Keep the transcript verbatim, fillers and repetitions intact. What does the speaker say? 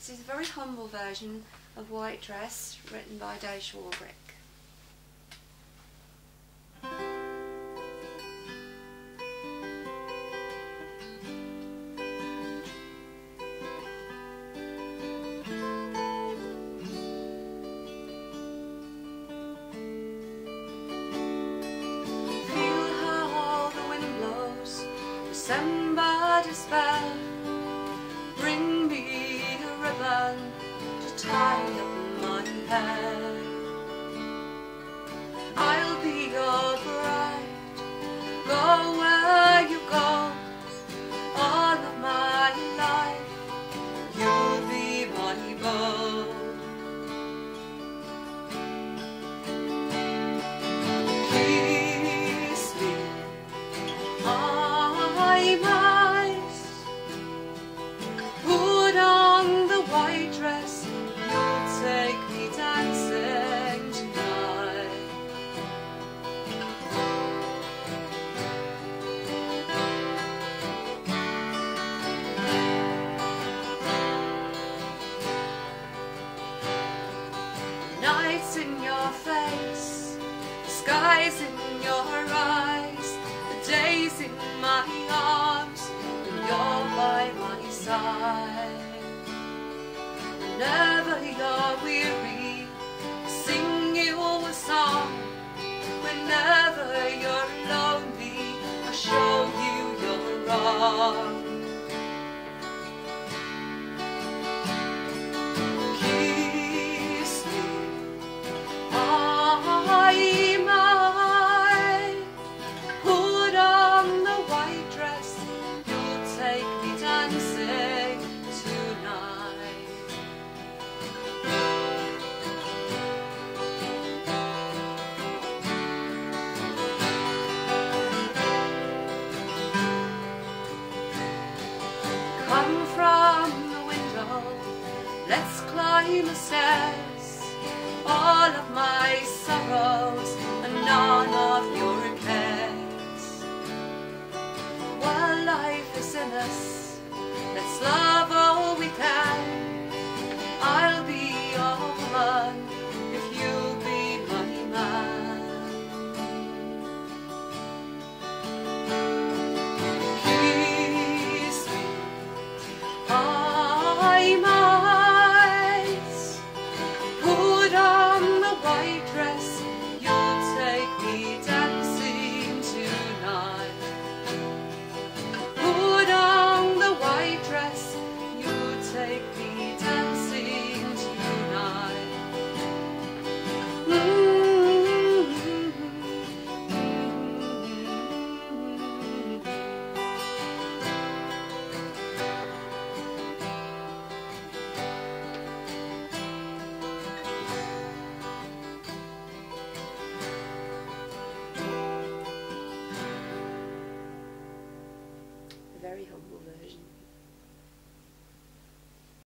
This is a very humble version of White Dress, written by Dave Swarbrick. Somebody's spell, bring me a ribbon to tie up my hair. I'll be your bride, go where you go, all of my life you'll be my beau. Kiss me, I'm eyes. Put on the white dress, you'll take me dancing tonight. The night's in your face, the sky's in your eyes, the day's in my arms, and you're by my side. Whenever you're weary, I'll sing you a song. Whenever you're lonely, I'll show you you're wrong. Kiss me, I'm mine. Put on the white dress, you'll take me dancing tonight. Come from the window, let's climb the stairs. All of my sorrows and none of your cares. While life is in us,